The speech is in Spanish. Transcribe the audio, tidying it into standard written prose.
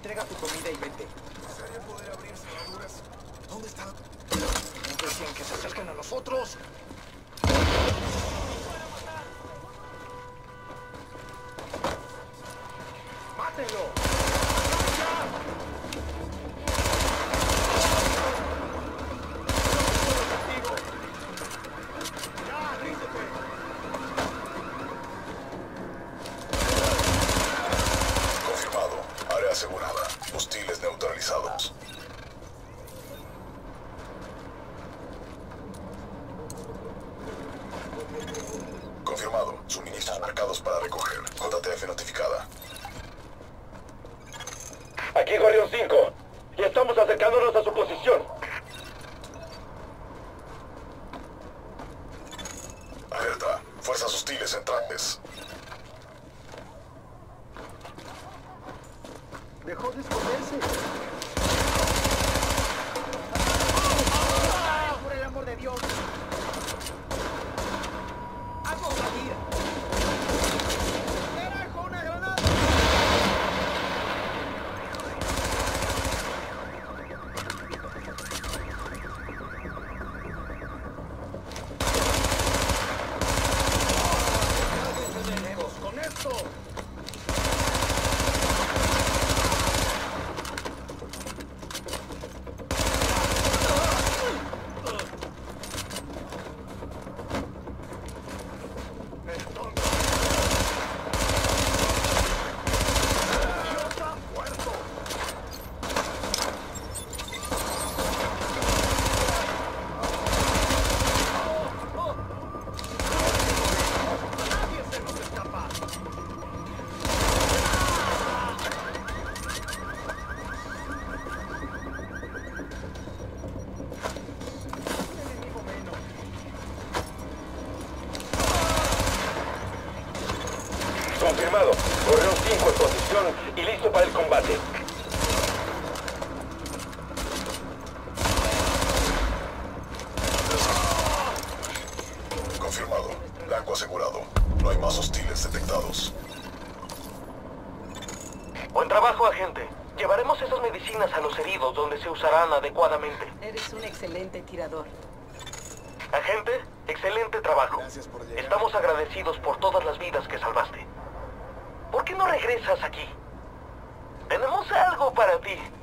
Entrega tu comida y vete. ¿Desearía poder abrir cerraduras? ¿Dónde están? ¿No decían que se acerquen a nosotros? ¡Mátenlo! Confirmado. Área asegurada. Hostiles neutralizados. Confirmado. Suministros marcados para recoger. JTF notificada. Aquí Gorrión 5. Y estamos acercándonos a su posición. Alerta. Fuerzas hostiles entrantes. Dejó de esconderse. ¡Por el amor de Dios! ¡Hazlo salir! ¡Carajo, una granada! ¡Con esto! Confirmado. Gorrión 5 en posición y listo para el combate. Confirmado. Blanco asegurado. No hay más hostiles detectados. Buen trabajo, agente. Llevaremos esas medicinas a los heridos donde se usarán adecuadamente. Eres un excelente tirador. Agente, excelente trabajo. Gracias por llegar. Estamos agradecidos por todas las vidas que salvaste. ¿Por qué no regresas aquí? Tenemos algo para ti.